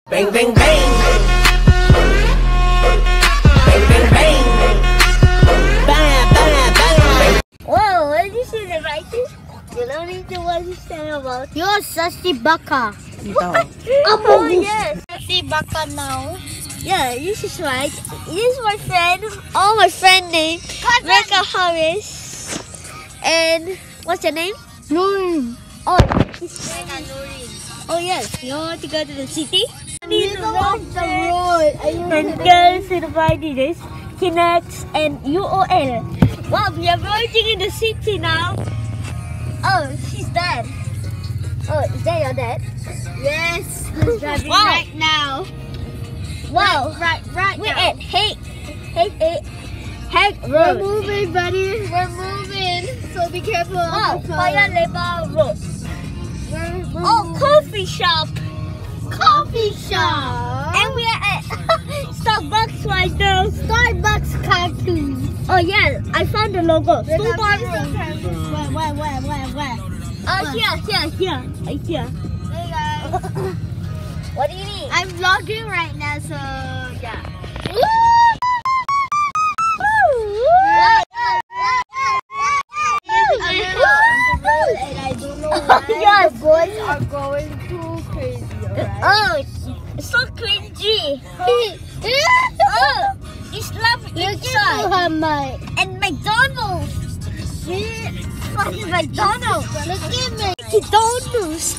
Bang, bang, bang. Bang, bang, bang. Bang, bang, bang. Whoa, what did you see the writing? You don't need to understand about. You're Sassy Baka. What? Oh, yes. Sassy Baka now. Yeah, this is right. This is my friend. Oh, my friend name. Rebecca Harris. And what's your name? Nurin. Oh, oh yes. You want to go to the city? We go off the road. And go to the Biden, Kinex and UOL. Wow, we are merging in the city now. Oh, she's dead. Oh, is that your dad? Yes. He's driving Wow. right now. Wow. Right We're now. at Hague We're Road. moving, buddy. We're moving. So be careful. Wow, Paya Lebar Road. We're moving. Oh, Coffy Shopp. Coffee shop. And we are at Starbucks right now. Starbucks cartoon. Oh yeah, I found the logo. Where? Starbucks. Where? Oh, here. Right here. Hey guys. What do you need? I'm vlogging right now, so yeah. And I don't know why Yes. the boys are going too crazy, alright? Oh, it's so cringy. Oh, it's lovely inside. And McDonald's. Fucking McDonald's. Look at me. McDonald's.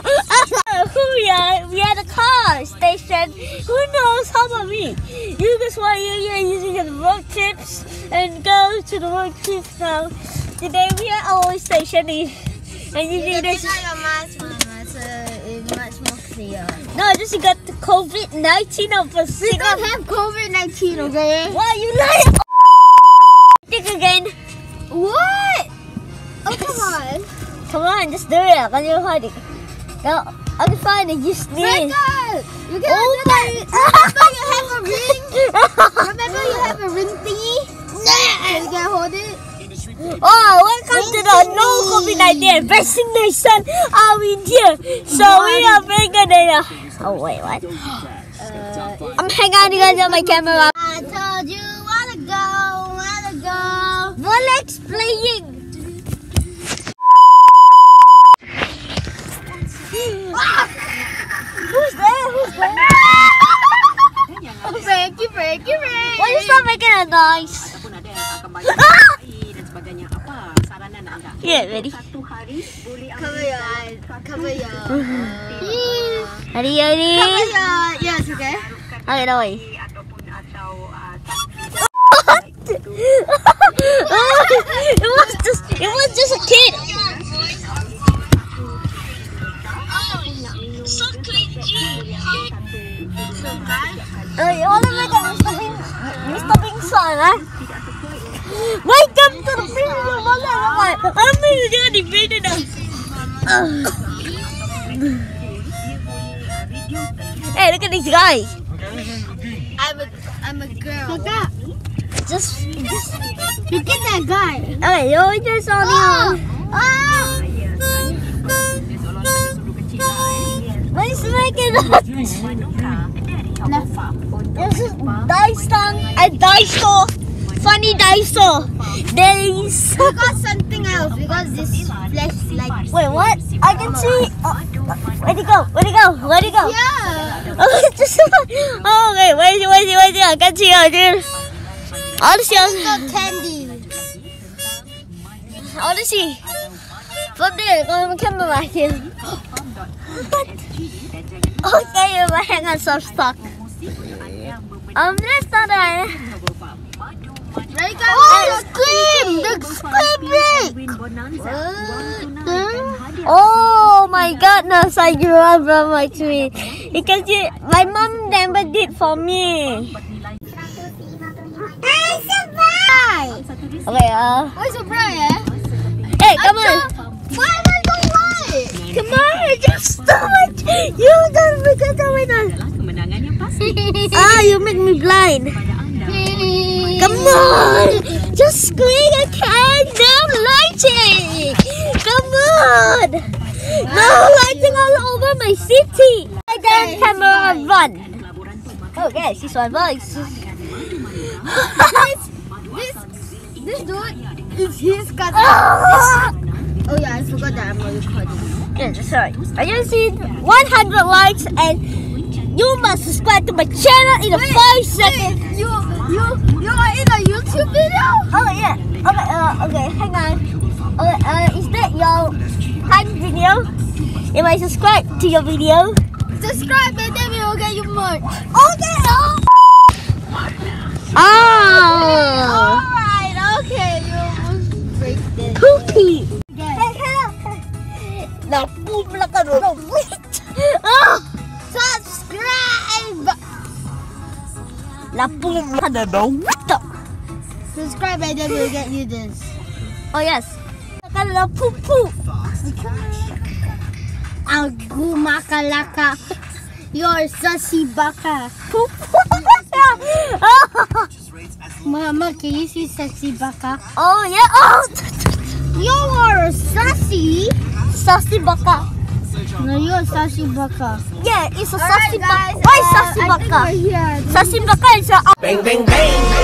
We are the car station. Who knows? How about me? You guys why you're using the road trips and go to the road trips now. Today we are always stationing and using this. Your mask, Mama, so it's much more clear. No, I just got the COVID-19 of a We don't have COVID-19, okay? Why you lying? Think again. What? Oh, come on. Come on, just do it. Can you hold it? No, okay, fine. You sneeze. Rebecca! You can Oh do that. Remember you have a ring? Remember you have a ring thingy? So you can hold it? Oh, welcome to the no COVID-19 vaccination. Are we here? So we are bringing it. Oh wait, what? I'm hanging on you guys on my camera. I told you wanna go. Rolex playing. Who's there? Break. Why you stop making a noise? Yeah, ready? Cover your eyes. Cover your... Ready? Cover your... Yes, okay. Okay, no way. It was just a kid. So cringy. You wanna make a Mr. Pingsan, huh? Welcome to the premium vlog. I'm gonna do video now. Hey, look at this guy. I'm a girl. Just Look at that guy. okay, you just on you. What is making that? This is dice song and dice store. Funny dice store. Days. We got something else. We got this flashlight. Wait, what? I can see. Where'd he go? Yeah. Oh, just, oh, okay, wait, I can see you, dude. I want to see. Got candy. I want to see. From there, go on the camera back here. Okay, my hand is so stuck. Let's start that. Oh my goodness, I grew up from my tree. Because my mom never did for me. Okay, What's the price? hey, come on. Why am I so white? Come on, just stop it. You don't forget to wait on. You make me blind. Come on, just squeak a can down lighting. Come on. No lighting all over my city. Like turn camera and run. Oh yes, this one voice. This dude is his cousin. Oh yeah, I forgot that I'm not recording. Yeah, that's right. I just need 100 likes and you must subscribe to my channel in 5 seconds. You are in a YouTube video? Oh yeah. Okay, hang on. Okay, is that your prank video? If I subscribe to your video, Subscribe and then we will get you merch. okay. Oh. Alright, okay, you almost break this. Poopy. Yes. Napoop na ka doon. Oh. Subscribe! Napoop na ka doon. Subscribe and then we'll get you this. Oh yes. Nakala poop poop. Agumakalaka. You're sussy baka. Poop. Mama, can you see sexy baka? Oh yeah. Oh. You are a sassy. Sassy baka. No, you're a sassy baka. Yeah, it's a sassy baka. Why sassy baka? I think we're here. Sassy baka is a Bang, bang, bang.